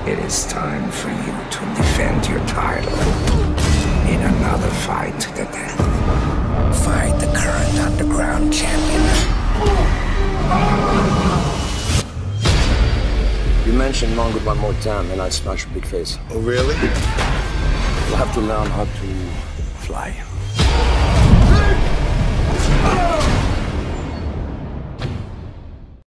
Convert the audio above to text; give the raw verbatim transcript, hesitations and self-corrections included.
It is time for you to defend your title in another fight to the death. Fight the current underground champion. You mentioned Mongo one more time and I smash your big face. Oh, really? You'll have to learn how to fly.